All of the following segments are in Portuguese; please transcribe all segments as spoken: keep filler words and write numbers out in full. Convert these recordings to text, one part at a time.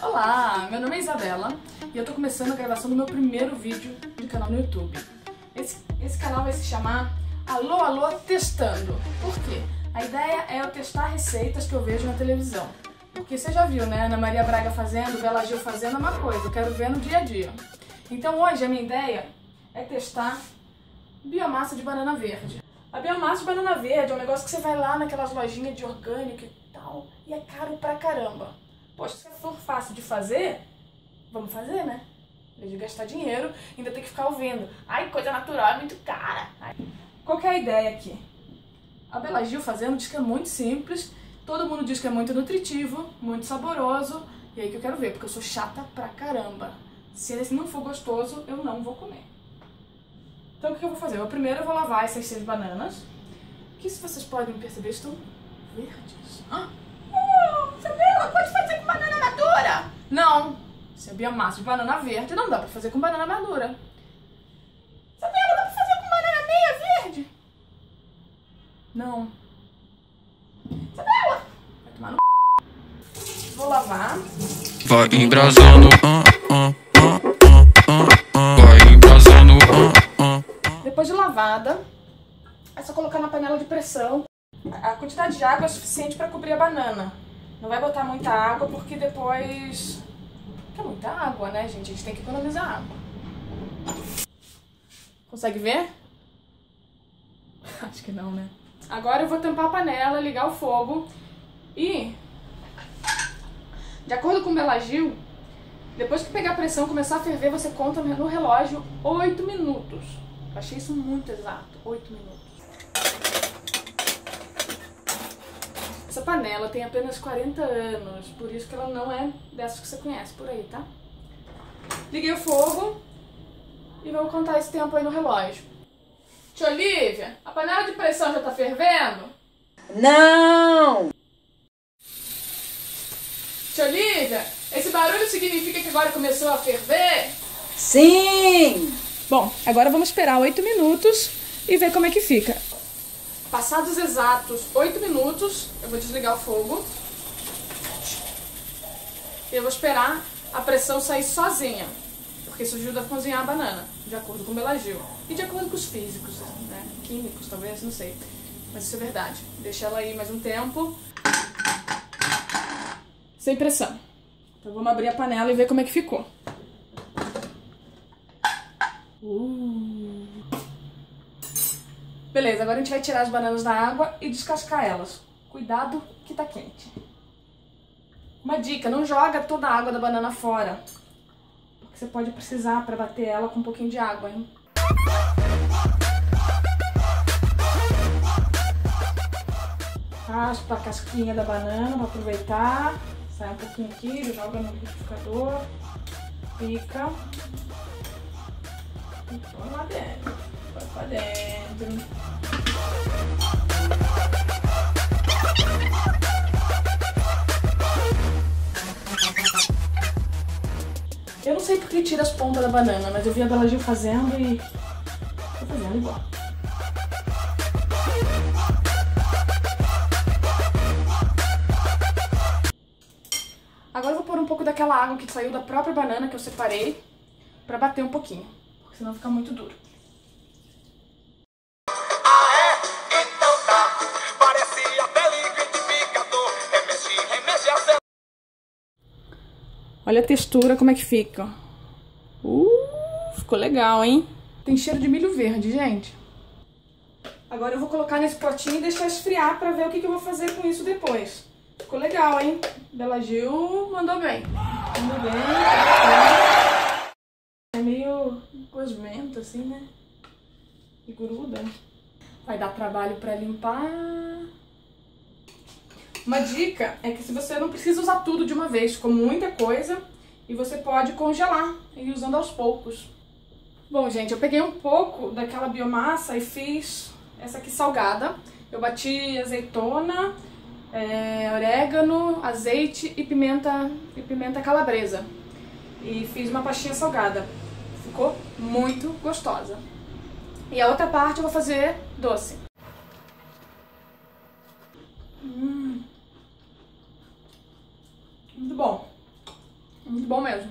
Olá, meu nome é Isabela e eu tô começando a gravação do meu primeiro vídeo de canal no YouTube. Esse, esse canal vai se chamar Alô Alô Testando. Por quê? A ideia é eu testar receitas que eu vejo na televisão. Porque você já viu, né? Ana Maria Braga fazendo, Bela Gil fazendo é uma coisa, eu quero ver no dia a dia. Então hoje a minha ideia é testar biomassa de banana verde. A biomassa de banana verde é um negócio que você vai lá naquelas lojinhas de orgânico e tal, e é caro pra caramba. Poxa, se for fácil de fazer, vamos fazer, né? Em vez de gastar dinheiro, ainda tem que ficar ouvindo. Ai, coisa natural é muito cara. Ai. Qual que é a ideia aqui? A Bela Gil fazendo diz que é muito simples, todo mundo diz que é muito nutritivo, muito saboroso, e aí que eu quero ver, porque eu sou chata pra caramba. Se esse não for gostoso, eu não vou comer. Então o que eu vou fazer? Eu, primeiro eu vou lavar essas seis bananas, que se vocês podem perceber, estão verdes. Ah! Isabela, pode fazer com banana madura? Não, se é biomassa de banana verde, não dá pra fazer com banana madura. Isabela, dá pra fazer com banana meia verde? Não. Isabela, vai tomar no c... Vou lavar. Vai embrasando, ah, ah, ah, ah, ah. Vai embrasando, ah, ah. Depois de lavada, é só colocar na panela de pressão. A quantidade de água é suficiente para cobrir a banana. Não vai botar muita água porque depois... Porque é muita água, né, gente? A gente tem que economizar água. Consegue ver? Acho que não, né? Agora eu vou tampar a panela, ligar o fogo e... De acordo com o Bela Gil, depois que pegar a pressão e começar a ferver, você conta no relógio oito minutos. Eu achei isso muito exato, oito minutos. Essa panela tem apenas quarenta anos, por isso que ela não é dessas que você conhece por aí, tá? Liguei o fogo e vou contar esse tempo aí no relógio. Tia Olivia, a panela de pressão já tá fervendo? Não! Tia Olivia, esse barulho significa que agora começou a ferver? Sim! Bom, agora vamos esperar oito minutos e ver como é que fica. Passados exatos oito minutos, eu vou desligar o fogo. E eu vou esperar a pressão sair sozinha, porque isso ajuda a cozinhar a banana, de acordo com o Bela Gil. E de acordo com os físicos, né? Químicos talvez, não sei. Mas isso é verdade. Deixa ela aí mais um tempo. Sem pressão. Então vamos abrir a panela e ver como é que ficou. Uh. Beleza, agora a gente vai tirar as bananas da água e descascar elas. Cuidado que tá quente. Uma dica, não joga toda a água da banana fora, porque você pode precisar para bater ela com um pouquinho de água, hein? Raspa a casquinha da banana para aproveitar. Sai um pouquinho aqui, joga no liquidificador. Pica. E põe lá dentro. Põe pra dentro. Eu não sei porque tira as pontas da banana, mas eu vi a Bela Gil fazendo e tô fazendo igual. Agora eu vou pôr um pouco daquela água que saiu da própria banana que eu separei pra bater um pouquinho, porque senão fica muito duro. Olha a textura, como é que fica. Uh, ficou legal, hein? Tem cheiro de milho verde, gente. Agora eu vou colocar nesse potinho e deixar esfriar pra ver o que, que eu vou fazer com isso depois. Ficou legal, hein? Bela Gil mandou bem. Mandou bem. É meio gosmento, assim, né? E gruda. Vai dar trabalho pra limpar. Uma dica é que se você não precisa usar tudo de uma vez, ficou muita coisa, e você pode congelar e ir usando aos poucos. Bom, gente, eu peguei um pouco daquela biomassa e fiz essa aqui salgada. Eu bati azeitona, é, orégano, azeite e pimenta, e pimenta calabresa. E fiz uma pastinha salgada. Ficou muito gostosa. E a outra parte eu vou fazer doce. Hum. Muito bom. Muito bom mesmo.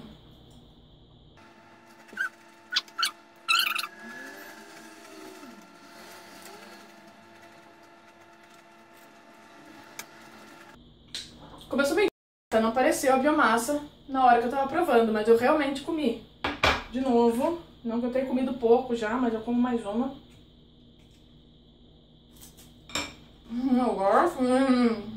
Começou bem, não apareceu a biomassa na hora que eu tava provando, mas eu realmente comi. De novo, não que eu tenha comido pouco já, mas eu como mais uma. Hum, agora sim.